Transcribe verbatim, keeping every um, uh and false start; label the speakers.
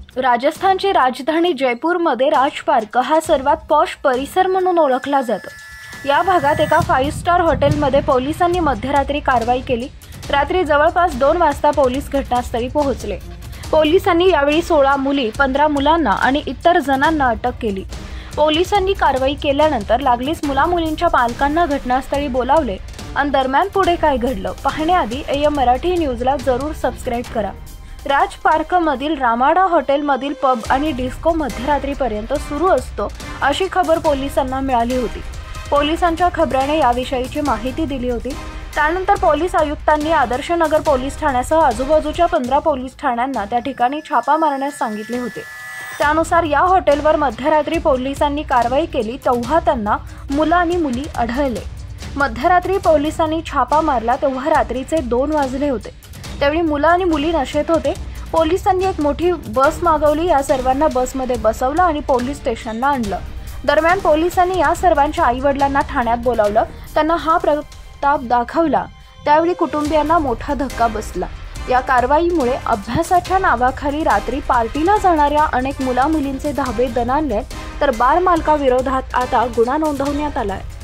Speaker 1: राजस्थानची राजधानी जयपूरमध्ये राज पार्क हा सर्वात पॉश परिसर म्हणून ओळखला जातो। या भागात एका फाईव्ह स्टार हॉटेलमध्ये पोलिसांनी मध्यरात्री कारवाई केली। रात्री जवळपास दोन वाजता पोलीस घटनास्थळी पोहोचले। पोलिसांनी यावेळी सोळा मुली, पंधरा मुलांना आणि इतर जणांना अटक केली। पोलिसांनी कारवाई केल्यानंतर लागलीच मुला-मुलींच्या पालकांना घटनास्थळी बोलावले आणि दरम्यान पुढे काय घडलं पाहण्याआधी एएम मराठी न्यूजला जरूर सबस्क्राइब करा। राज पार्कमधील रामाडा हॉटेलमधील पब आणि डिस्को मध्यरात्रीपर्यंत सुरू असतो अशी खबर पोलिसांना मिळाली होती। पोलिसांच्या खबराने याविषयीची माहिती दिली होती। त्यानंतर पोलीस आयुक्तांनी आदर्श नगर पोलीस ठाण्यासह आजूबाजूच्या पंधरा पोलीस ठाण्यांना त्या ठिकाणी छापा मारण्यास सांगितले होते। त्यानुसार या हॉटेलवर मध्यरात्री पोलिसांनी कारवाई केली तेव्हा त्यांना मुलं आणि मुली आढळले। मध्यरात्री पोलिसांनी छापा मारला तेव्हा रात्रीचे दोन वाजले होते। त्यावेळी मुलं आणि मुली नशेत होते। पोलिसांनी एक मोठी बस मागवली, या सर्वांना बसमध्ये बसवलं आणि पोलीस स्टेशनला आणलं। दरम्यान पोलिसांनी या सर्वांच्या आई-वडिलांना ठाण्यात बोलावलं, त्यांना हा प्रताप दाखवला। त्यावेळी कुटुंबियांना मोठा धक्का बसला। या कारवाईमुळे अभ्यासाच्या नावाखाली रात्री पार्टीला जाणाऱ्या अनेक मुला-मुलींचे धाबे दणाणले, तर बार मालकाविरोधात आता गुन्हा नोंदवण्यात आलाय।